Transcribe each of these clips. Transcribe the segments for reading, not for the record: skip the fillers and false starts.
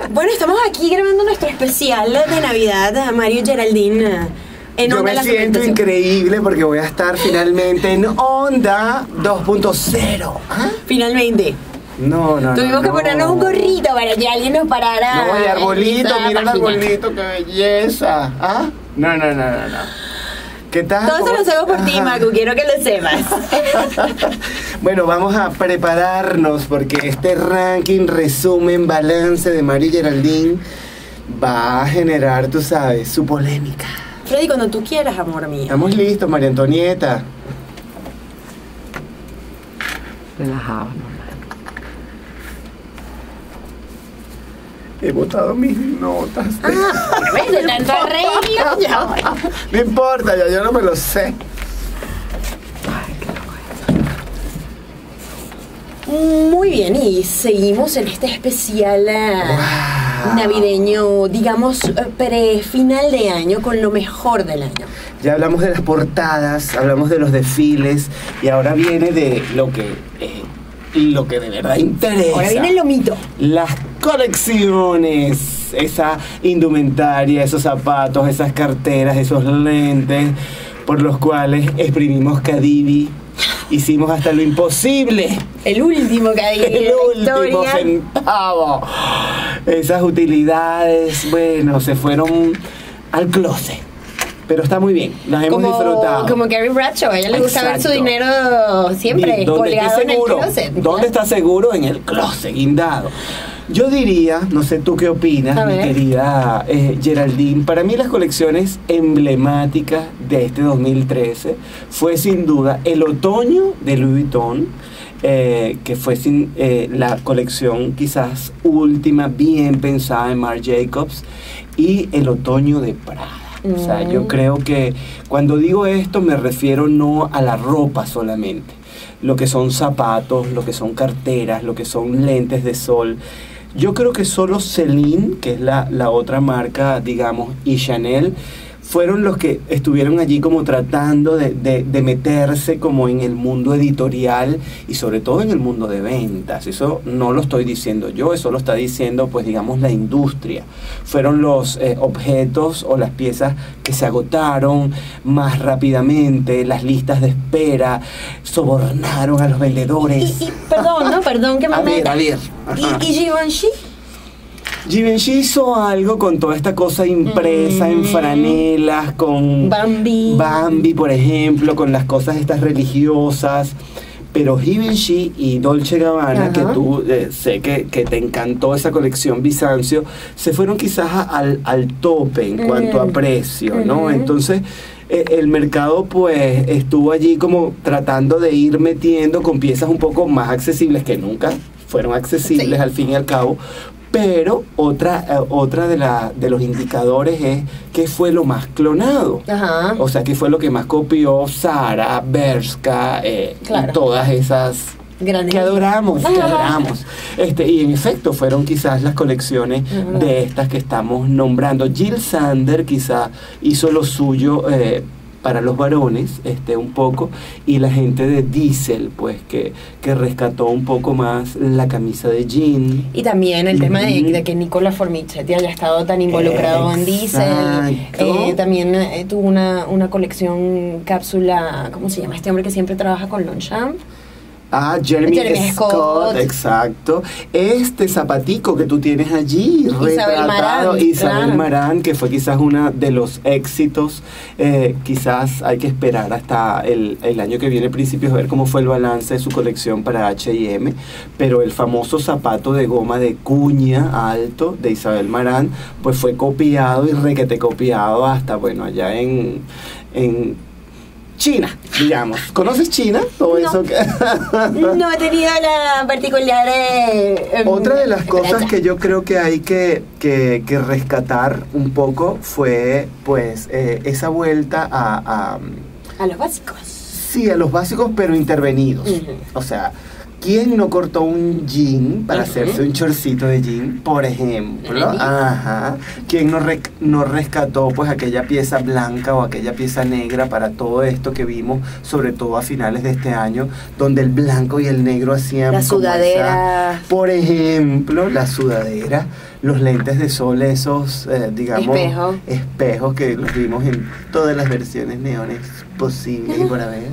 Bueno, estamos aquí grabando nuestro especial de Navidad a Mario Geraldine en Yo Onda me La siento Suplementación. increíble porque voy a estar finalmente en Onda 2.0. ¿Ah? Finalmente. No. Tuvimos que ponernos un gorrito para que alguien nos parara. No, y en arbolito, esta mira el página. arbolito, qué belleza. ¿Ah? No. ¿Qué tal? Todo eso lo hacemos por ti, Ajá. Macu, quiero que lo sepas. Bueno, vamos a prepararnos porque este ranking, resumen, balance de Mario Geraldine va a generar, tú sabes, su polémica. Freddy, cuando tú quieras, amor mío. Estamos listos, María Antonieta. Relajado, mamá. He botado mis notas. ¿Ves? De tanto arreglo, ya voy. No importa, ya yo no me lo sé. Ay, qué loco. Muy bien, y seguimos en este especial Wow. navideño, digamos, pre-final de año, con lo mejor del año. Ya hablamos de las portadas, hablamos de los desfiles y ahora viene de lo que de verdad interesa. Ahora viene el lomito. Las colecciones, esa indumentaria, esos zapatos, esas carteras, esos lentes por los cuales exprimimos Cadivi, hicimos hasta lo imposible. El último que hay en El la último historia. centavo. Esas utilidades, bueno, se fueron al closet. Pero está muy bien, las hemos disfrutado. Como Carrie Bradshaw, a ella le gusta ver su Exacto. dinero siempre ¿Dónde esté colgado en el seguro? closet. ¿Dónde está seguro? En el closet, guindado. Yo diría, no sé tú qué opinas, A mi ver. querida Geraldine, para mí las colecciones emblemáticas de este 2013 fue sin duda el otoño de Louis Vuitton, que fue la colección quizás última, bien pensada en Marc Jacobs, y el otoño de Prada. O sea, yo creo que cuando digo esto me refiero no a la ropa solamente, lo que son zapatos, lo que son carteras, lo que son lentes de sol. Yo creo que solo Celine, que es la otra marca, digamos, y Chanel, fueron los que estuvieron allí como tratando de meterse como en el mundo editorial y sobre todo en el mundo de ventas. Eso no lo estoy diciendo yo, eso lo está diciendo pues digamos la industria. Fueron los objetos o las piezas que se agotaron más rápidamente, las listas de espera, sobornaron a los vendedores. Y perdón que me A meta. ver. Ajá. ¿Y Givenchy? Givenchy hizo algo con toda esta cosa impresa en franelas, con Bambi, por ejemplo, con las cosas estas religiosas. Pero Givenchy y Dolce Gabbana, Ajá. que tú sé que te encantó esa colección Bizancio, se fueron quizás al tope en cuanto a precio, ¿no? Entonces el mercado pues estuvo allí como tratando de ir metiendo con piezas un poco más accesibles, que nunca fueron accesibles Sí. al fin y al cabo. Pero otra de los indicadores es qué fue lo más clonado. Ajá. O sea, qué fue lo que más copió Zara, Bershka, Claro. y todas esas Grandes. que adoramos, Ajá. que adoramos. Y en efecto fueron quizás las colecciones de estas que estamos nombrando. Jill Sander quizá hizo lo suyo para los varones, un poco, y la gente de Diesel, pues, que rescató un poco más la camisa de jean. Y también el tema Ujú. de que Nicola Formichetti haya estado tan involucrado en Diesel. Exacto. También tuvo una colección cápsula, ¿cómo se llama este hombre que siempre trabaja con Longchamp? Jeremy Jeremy Scott, Scott. exacto. Este zapatico que tú tienes allí, Isabel retratado, Marant, Isabel claro. Marant, que fue quizás uno de los éxitos. Quizás hay que esperar hasta el año que viene, principios, a ver cómo fue el balance de su colección para H&M. Pero el famoso zapato de goma de cuña alto de Isabel Marant, pues fue copiado y requete copiado hasta, bueno, allá en China, digamos. ¿Conoces China? Todo No. eso que... No he tenido la particular... Otra de las cosas experiencia. que yo creo que hay que rescatar un poco fue pues esa vuelta A los básicos. sí, a los básicos pero intervenidos. Ujú. O sea, ¿Quién no cortó un jean para hacerse un chorcito de jean, por ejemplo? Ajá. ¿Quién no rescató pues aquella pieza blanca o aquella pieza negra para todo esto que vimos, sobre todo a finales de este año, donde el blanco y el negro hacían la sudadera, por ejemplo, la sudadera, los lentes de sol, esos, digamos, espejos que los vimos en todas las versiones neones posibles y por haber.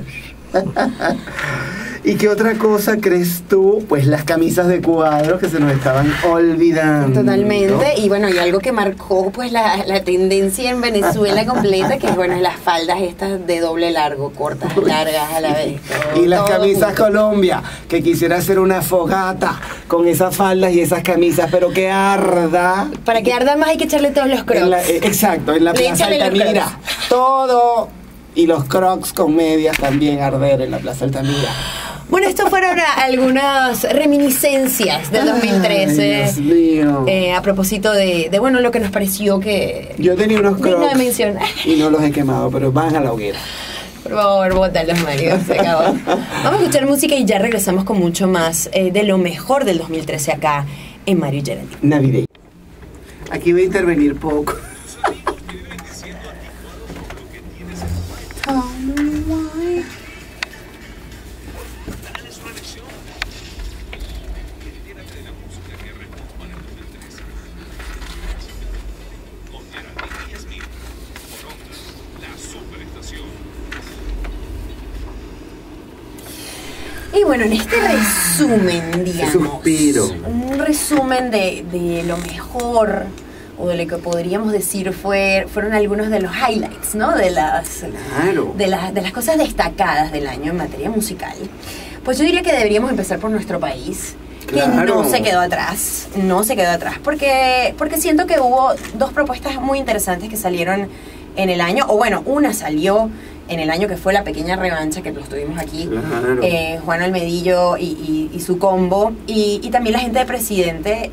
¿Y qué otra cosa crees tú? Pues las camisas de cuadros que se nos estaban olvidando. Totalmente. Y bueno, y algo que marcó pues la tendencia en Venezuela completa, que bueno, es las faldas estas de doble largo, cortas, largas a la vez. Y las camisas Colombia, que quisiera hacer una fogata con esas faldas y esas camisas, pero que arda. Para que arda más hay que echarle todos los crocs. Exacto, en la Plaza Altamira. Todo. Y los crocs con medias también arder en la Plaza Altamira. Bueno, estos fueron algunas reminiscencias del 2013. Ay, Dios mío. A propósito de bueno, lo que nos pareció que... Yo tenía unos crocs de mencionar. Y no los he quemado, pero van a la hoguera. Por favor, bótalos, Mario. Se acabó. Vamos a escuchar música y ya regresamos con mucho más de lo mejor del 2013 acá en Mario y Geraldine. Navidad. Aquí voy a intervenir poco. Y bueno, en este resumen, digamos, suspiro. Un resumen de lo mejor, o de lo que podríamos decir fueron algunos de los highlights, ¿no? De las cosas destacadas del año en materia musical. Pues yo diría que deberíamos empezar por nuestro país, que no se quedó atrás, porque siento que hubo dos propuestas muy interesantes que salieron en el año, o bueno, una salió en el año que fue La Pequeña Revancha, que los tuvimos aquí, Juan Almedillo y su combo, y también la gente de Presidente,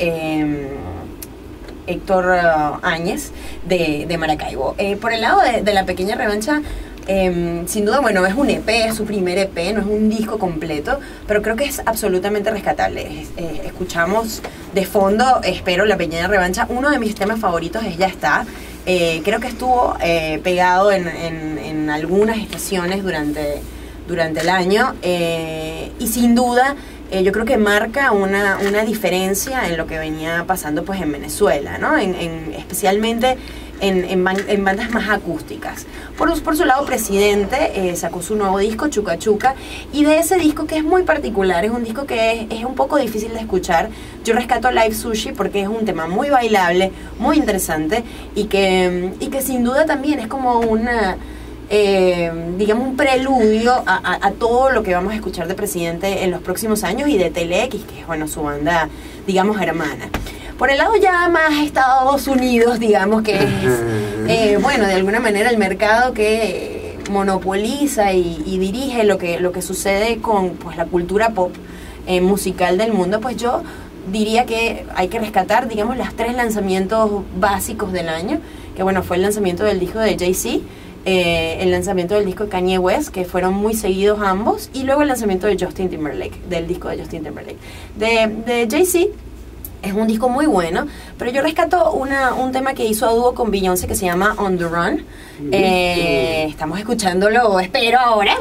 Héctor Áñez de Maracaibo. Por el lado de La Pequeña Revancha, sin duda, bueno, es un EP, es su primer EP, no es un disco completo, pero creo que es absolutamente rescatable. Escuchamos de fondo, espero, La Pequeña Revancha. Uno de mis temas favoritos es Ya Está. Creo que estuvo pegado en algunas estaciones durante el año, y sin duda yo creo que marca una diferencia en lo que venía pasando pues en Venezuela, ¿no? Especialmente en bandas más acústicas. Por su lado, Presidente sacó su nuevo disco, Chuca Chuca, y de ese disco, que es muy particular, es un disco que es un poco difícil de escuchar. Yo rescato Live Sushi porque es un tema muy bailable, muy interesante, y que sin duda también es como una... digamos, un preludio a todo lo que vamos a escuchar de Presidente en los próximos años, y de Telex, que es, bueno, su banda, digamos, hermana. Por el lado ya más Estados Unidos, digamos, que es, bueno, de alguna manera el mercado que monopoliza y dirige lo que sucede con pues la cultura pop musical del mundo. Pues yo diría que hay que rescatar, digamos, los 3 lanzamientos básicos del año, que bueno, fue el lanzamiento del disco de Jay-Z, el lanzamiento del disco de Kanye West, que fueron muy seguidos ambos, y luego el lanzamiento de Justin Timberlake, del disco de Justin Timberlake. De Jay-Z es un disco muy bueno, pero yo rescato un tema que hizo a dúo con Beyoncé que se llama On The Run. Estamos escuchándolo, espero ahora,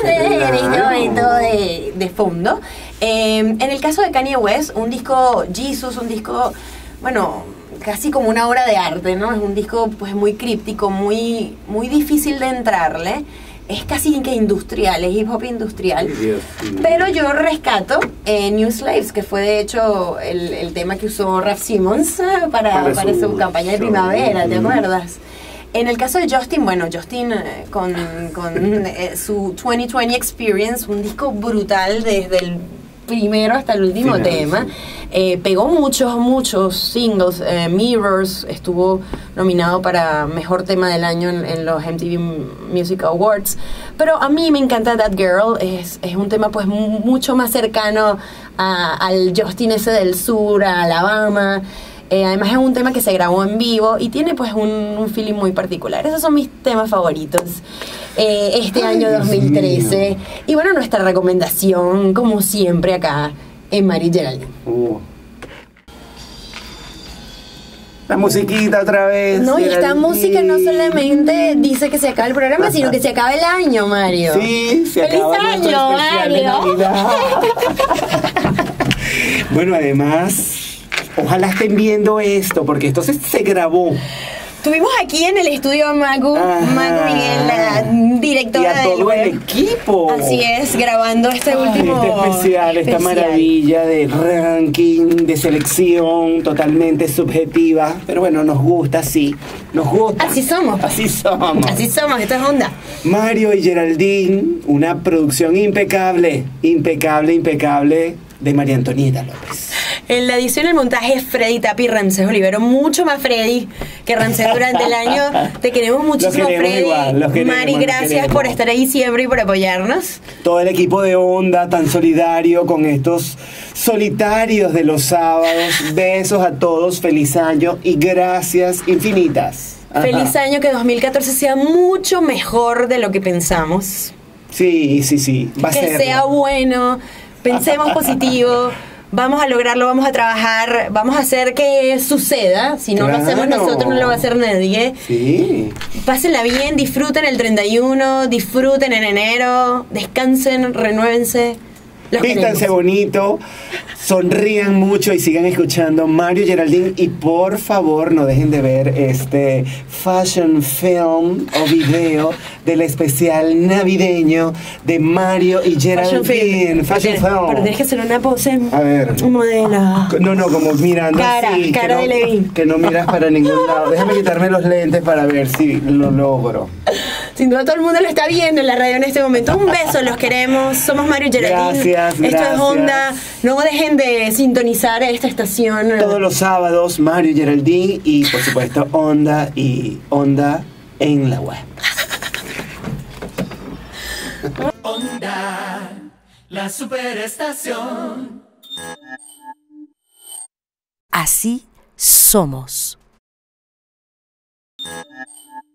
de fondo. En el caso de Kanye West, un disco Jesus, un disco, bueno, casi como una obra de arte, ¿no? Es un disco pues muy críptico, muy difícil de entrarle. Es casi que industrial, es hip hop industrial. Pero yo rescato New Slaves, que fue de hecho el tema que usó Raf Simons para su campaña de primavera, ¿te acuerdas? En el caso de Justin, bueno, Justin con su 2020 Experience, un disco brutal desde el primero hasta el último tema. Pegó muchos singles. Mirrors estuvo nominado para Mejor Tema del Año en los MTV Music Awards. Pero a mí me encanta That Girl. Es un tema pues mucho más cercano al Justin ese del sur, a Alabama. Además es un tema que se grabó en vivo y tiene pues un feeling muy particular. Esos son mis temas favoritos este año 2013. Y bueno, nuestra recomendación, como siempre acá en Mario y Geraldine. La musiquita otra vez. No, y esta Geraldine. música no solamente dice que se acaba el programa, sino que se acaba el año, Mario. Sí, se ¡Feliz acaba nuestro año, especial de Mario! Navidad. Bueno, además, ojalá estén viendo esto, porque esto se grabó. Tuvimos aquí en el estudio a Magu Miguel, la Y directora a del todo el web. equipo. Así es, grabando este último Este especial, esta maravilla de ranking, de selección totalmente subjetiva. Pero bueno, nos gusta, sí. Nos gusta. Así somos. Así somos. Así somos, esto es onda. Mario y Geraldine, una producción impecable, impecable, impecable de María Antonieta López. En la edición y el montaje es Freddy Tapi y Ramsés Olivero. Mucho más Freddy que Ramsés durante el año. Te queremos muchísimo, queremos Freddy. igual, los queremos, Mari, los gracias queremos. por estar ahí siempre y por apoyarnos. Todo el equipo de Onda tan solidario con estos solitarios de los sábados. Besos a todos, feliz año y gracias infinitas. Ajá. Feliz año, que 2014 sea mucho mejor de lo que pensamos. Sí, sí, sí, va a Que ser. sea bueno, pensemos positivo. Vamos a lograrlo, vamos a trabajar, vamos a hacer que suceda. Si no lo hacemos Claro. nosotros, no lo va a hacer nadie. Sí. Pásenla bien, disfruten el 31, disfruten en enero, descansen, renuévense. Los Vístanse queremos. bonito, sonrían mucho y sigan escuchando Mario y Geraldine. Y por favor no dejen de ver este fashion film o video del especial navideño de Mario y Geraldine. Fashion Pero film. tienes que hacer una pose. A ver. Un modelo. No, no, como mirando Cara, así. cara de Levin. Que no miras para ningún lado. Déjame quitarme los lentes para ver si lo logro. Sin duda todo el mundo lo está viendo en la radio en este momento. Un beso, los queremos. Somos Mario y Geraldine. Gracias, Esto gracias. es Onda. No dejen de sintonizar esta estación. Todos los sábados, Mario y Geraldine y por supuesto Onda y Onda en la web. Onda, la superestación. Así somos.